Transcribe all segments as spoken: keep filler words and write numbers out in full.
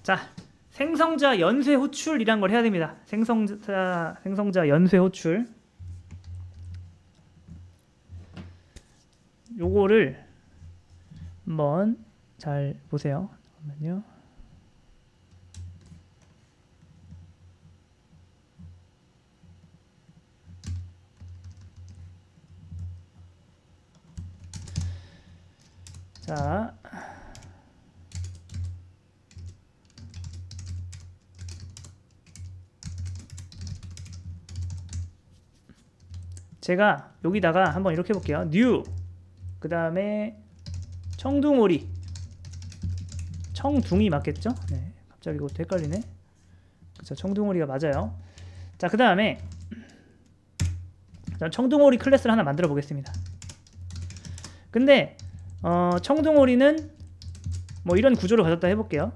자, 생성자 연쇄 호출이란 걸 해야 됩니다. 생성자 생성자 연쇄 호출. 요거를 한번 잘 보세요. 잠깐만요. 자, 제가 여기다가 한번 이렇게 해볼게요. new 그 다음에 청둥오리, 청둥이 맞겠죠? 네, 갑자기 이것도 헷갈리네. 그쵸, 청둥오리가 맞아요. 자, 그 다음에 청둥오리 클래스를 하나 만들어 보겠습니다. 근데 어, 청둥오리는 뭐 이런 구조를 가졌다 해볼게요.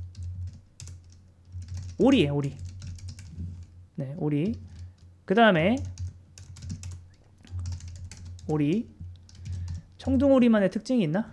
오리예요, 오리. 네, 오리. 그 다음에 오리. 청둥오리만의 특징이 있나?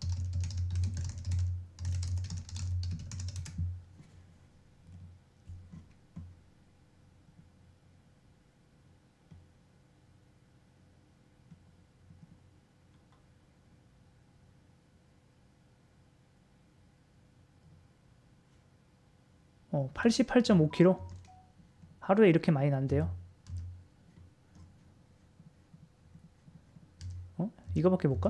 어, 팔십팔 점 오 킬로그램? 하루에 이렇게 많이 난대요. 어? 이거밖에 못 가?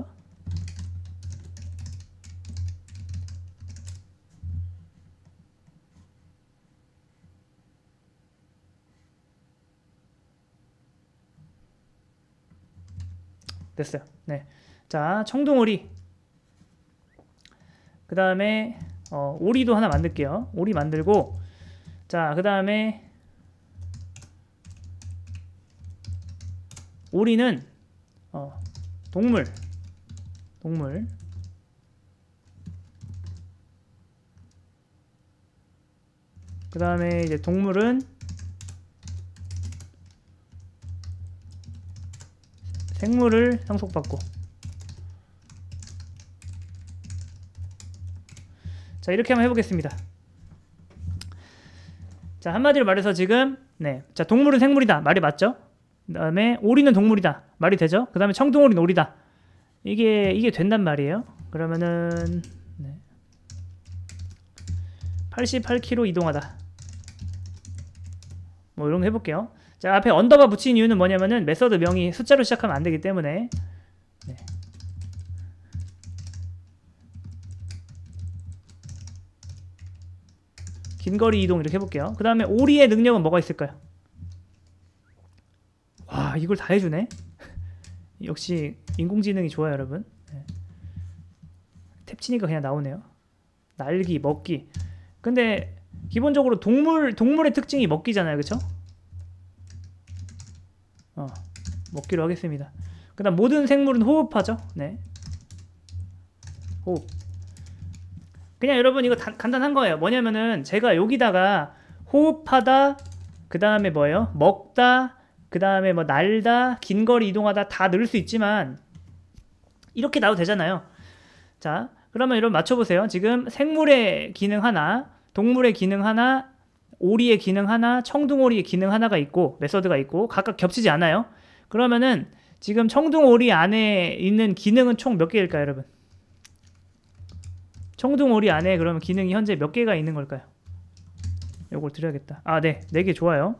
됐어요. 네. 자, 청둥오리. 그 다음에 어, 오리도 하나 만들게요. 오리 만들고, 자, 그 다음에 오리는 어, 동물 동물 그 다음에 이제 동물은 생물을 상속받고. 자, 이렇게 한번 해보겠습니다. 자, 한마디로 말해서 지금 네, 자, 동물은 생물이다, 말이 맞죠? 그 다음에 오리는 동물이다, 말이 되죠? 그 다음에 청둥오리는 오리다, 이게 이게 된단 말이에요. 그러면은 네, 팔십팔 킬로미터 이동하다, 뭐 이런 거 해볼게요. 자, 앞에 언더바 붙인 이유는 뭐냐면은 메서드 명이 숫자로 시작하면 안 되기 때문에. 네. 긴거리 이동 이렇게 해볼게요. 그 다음에 오리의 능력은 뭐가 있을까요? 와, 이걸 다 해주네. 역시 인공지능이 좋아요, 여러분. 네. 탭 치니까 그냥 나오네요. 날기, 먹기. 근데 기본적으로 동물, 동물의 특징이 먹기잖아요, 그쵸? 어, 먹기로 하겠습니다. 그 다음 모든 생물은 호흡하죠. 네, 호흡. 그냥 여러분 이거 다, 간단한 거예요. 뭐냐면은 제가 여기다가 호흡하다, 그 다음에 뭐예요? 먹다, 그 다음에 뭐 날다, 긴거리 이동하다 다 넣을 수 있지만 이렇게 나도 되잖아요. 자, 그러면 여러분 맞춰보세요. 지금 생물의 기능 하나, 동물의 기능 하나, 오리의 기능 하나, 청둥오리의 기능 하나가 있고 메서드가 있고 각각 겹치지 않아요. 그러면은 지금 청둥오리 안에 있는 기능은 총 몇 개일까요, 여러분? 청둥오리 안에 그러면 기능이 현재 몇 개가 있는 걸까요? 요걸 드려야겠다. 아, 네, 네 개 좋아요.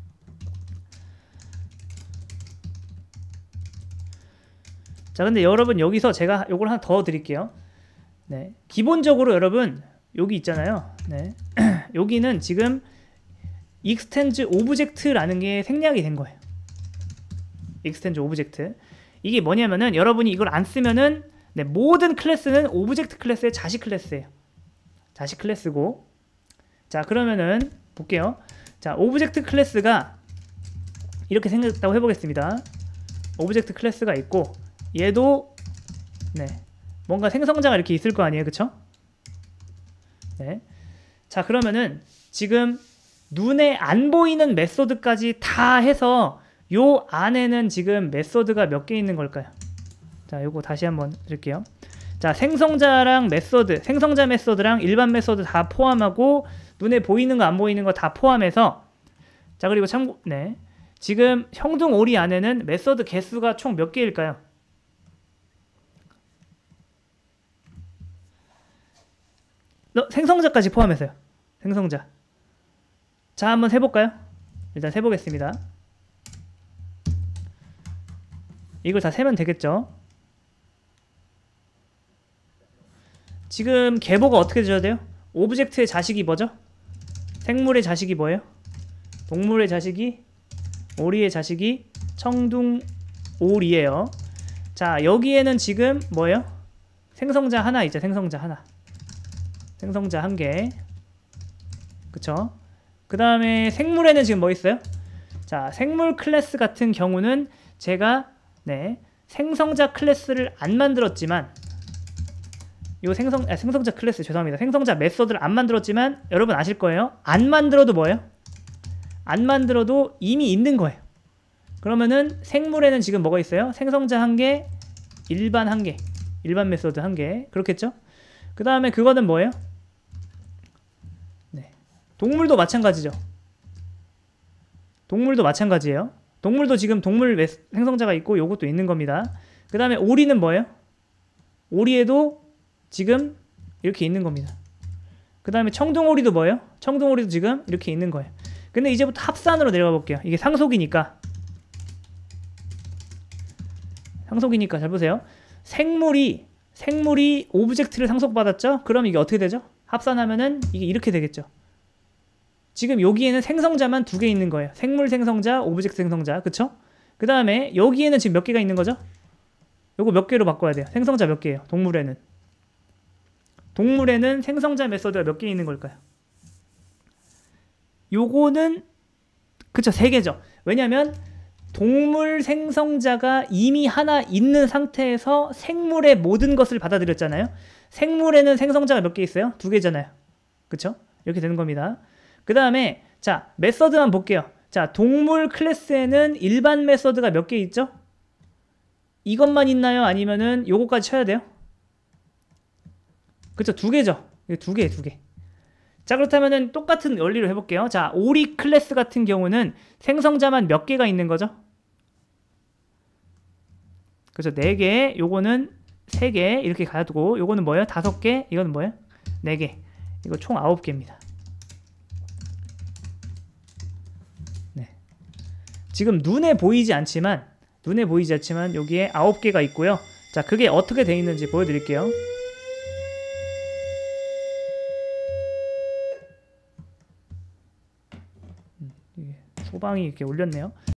자, 근데 여러분 여기서 제가 요걸 하나 더 드릴게요. 네, 기본적으로 여러분 여기 있잖아요. 네, 여기는 지금 extends object라는 게 생략이 된 거예요. extends object. 이게 뭐냐면은 여러분이 이걸 안 쓰면은 네, 모든 클래스는 오브젝트 클래스의 자식 클래스예요. 자식 클래스고. 자, 그러면은 볼게요. 자, 오브젝트 클래스가 이렇게 생겼다고 해보겠습니다. 오브젝트 클래스가 있고 얘도 네, 뭔가 생성자가 이렇게 있을 거 아니에요, 그쵸? 네. 자, 그러면은 지금 눈에 안 보이는 메소드까지 다 해서 요 안에는 지금 메소드가 몇 개 있는 걸까요? 자, 요거 다시 한번 드릴게요. 자, 자, 생성자랑 메소드, 생성자 메소드랑 일반 메소드 다 포함하고 눈에 보이는 거 안 보이는 거 다 포함해서, 자, 그리고 참고, 네, 지금 형동 오리 안에는 메소드 개수가 총 몇 개일까요? 너, 생성자까지 포함해서요. 생성자. 자, 한번 해볼까요? 일단 해보겠습니다. 이걸 다 세면 되겠죠? 지금 계보가 어떻게 되셔야 돼요? 오브젝트의 자식이 뭐죠? 생물의 자식이 뭐예요? 동물의 자식이 오리의 자식이 청둥오리예요. 자, 여기에는 지금 뭐예요? 생성자 하나 있죠. 생성자 하나. 생성자 한 개. 그쵸? 그 다음에 생물에는 지금 뭐 있어요? 자, 생물 클래스 같은 경우는 제가 네, 생성자 클래스를 안 만들었지만, 요 생성, 아, 생성자 클래스 죄송합니다. 생성자 메소드를 안 만들었지만 여러분 아실 거예요. 안 만들어도 뭐예요? 안 만들어도 이미 있는 거예요. 그러면은 생물에는 지금 뭐가 있어요? 생성자 한 개, 일반 한 개, 일반 메소드 한 개. 그렇겠죠? 그 다음에 그거는 뭐예요? 네, 동물도 마찬가지죠. 동물도 마찬가지예요. 동물도 지금 동물 메- 생성자가 있고 요것도 있는 겁니다. 그 다음에 오리는 뭐예요? 오리에도 지금 이렇게 있는 겁니다. 그 다음에 청둥오리도 뭐예요? 청둥오리도 지금 이렇게 있는 거예요. 근데 이제부터 합산으로 내려가 볼게요. 이게 상속이니까 상속이니까 잘 보세요. 생물이 생물이 오브젝트를 상속받았죠? 그럼 이게 어떻게 되죠? 합산하면은 이게 이렇게 되겠죠. 지금 여기에는 생성자만 두 개 있는 거예요. 생물 생성자, 오브젝트 생성자. 그쵸? 그 다음에 여기에는 지금 몇 개가 있는 거죠? 요거 몇 개로 바꿔야 돼요? 생성자 몇 개예요? 동물에는 동물에는 생성자 메소드가 몇 개 있는 걸까요? 요거는 그쵸, 세 개죠. 왜냐면 동물 생성자가 이미 하나 있는 상태에서 생물의 모든 것을 받아들였잖아요. 생물에는 생성자가 몇 개 있어요? 두 개잖아요. 그쵸? 이렇게 되는 겁니다. 그 다음에 자, 메서드만 볼게요. 자, 동물 클래스에는 일반 메서드가 몇 개 있죠? 이것만 있나요? 아니면은 요거까지 쳐야 돼요? 그쵸, 두 개죠. 두 개, 두 개. 자, 그렇다면은 똑같은 원리로 해볼게요. 자, 오리 클래스 같은 경우는 생성자만 몇 개가 있는 거죠? 그래서 네 개, 요거는 세 개 이렇게 가두고, 요거는 뭐예요? 다섯 개, 이거는 뭐예요? 네 개. 이거 총 아홉 개입니다. 네. 지금 눈에 보이지 않지만 눈에 보이지 않지만 여기에 아홉 개가 있고요. 자, 그게 어떻게 돼 있는지 보여드릴게요. 소방이 이렇게 울렸네요.